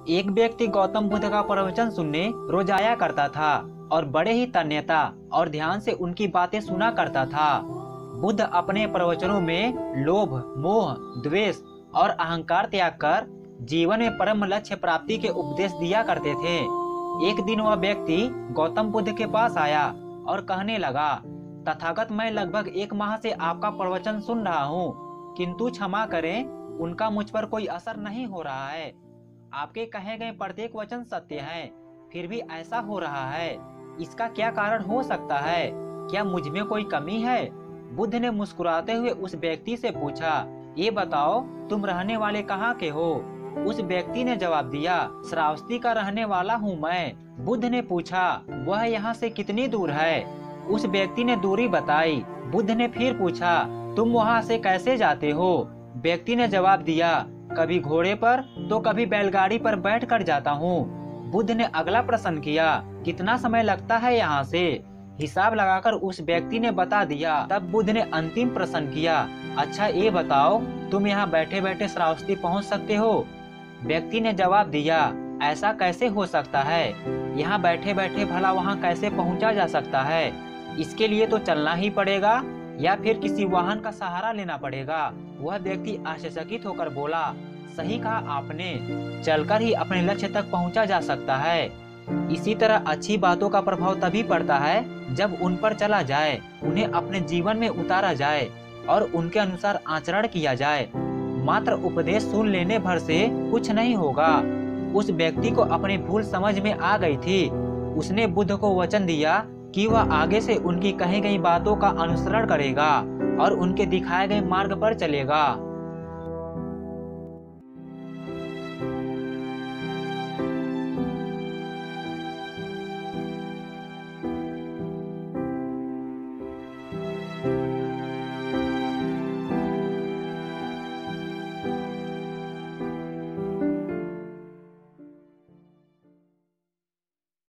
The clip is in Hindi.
एक व्यक्ति गौतम बुद्ध का प्रवचन सुनने रोज आया करता था और बड़े ही तन्यता और ध्यान से उनकी बातें सुना करता था। बुद्ध अपने प्रवचनों में लोभ, मोह, द्वेष और अहंकार त्याग कर जीवन में परम लक्ष्य प्राप्ति के उपदेश दिया करते थे। एक दिन वह व्यक्ति गौतम बुद्ध के पास आया और कहने लगा, तथागत, मैं लगभग 1 माह से आपका प्रवचन सुन रहा हूँ, किंतु क्षमा करें, उनका मुझ पर कोई असर नहीं हो रहा है। आपके कहे गए प्रत्येक वचन सत्य है, फिर भी ऐसा हो रहा है। इसका क्या कारण हो सकता है? क्या मुझ में कोई कमी है? बुद्ध ने मुस्कुराते हुए उस व्यक्ति से पूछा, ये बताओ, तुम रहने वाले कहाँ के हो? उस व्यक्ति ने जवाब दिया, श्रावस्ती का रहने वाला हूँ मैं। बुद्ध ने पूछा, वह यहाँ से कितनी दूर है? उस व्यक्ति ने दूरी बताई। बुद्ध ने फिर पूछा, तुम वहाँ से कैसे जाते हो? व्यक्ति ने जवाब दिया, कभी घोड़े पर तो कभी बैलगाड़ी पर बैठकर जाता हूँ। बुद्ध ने अगला प्रश्न किया, कितना समय लगता है यहाँ से? हिसाब लगाकर उस व्यक्ति ने बता दिया। तब बुद्ध ने अंतिम प्रश्न किया, अच्छा ये बताओ, तुम यहाँ बैठे बैठे श्रावस्ती पहुँच सकते हो? व्यक्ति ने जवाब दिया, ऐसा कैसे हो सकता है? यहाँ बैठे बैठे भला वहाँ कैसे पहुँचा जा सकता है? इसके लिए तो चलना ही पड़ेगा या फिर किसी वाहन का सहारा लेना पड़ेगा। वह व्यक्ति आश्चर्यचकित होकर बोला, सही कहा आपने, चलकर ही अपने लक्ष्य तक पहुंचा जा सकता है। इसी तरह अच्छी बातों का प्रभाव तभी पड़ता है जब उन पर चला जाए, उन्हें अपने जीवन में उतारा जाए और उनके अनुसार आचरण किया जाए। मात्र उपदेश सुन लेने भर से कुछ नहीं होगा। उस व्यक्ति को अपनी भूल समझ में आ गई थी। उसने बुद्ध को वचन दिया कि वह आगे से उनकी कही गई बातों का अनुसरण करेगा और उनके दिखाए गए मार्ग पर चलेगा।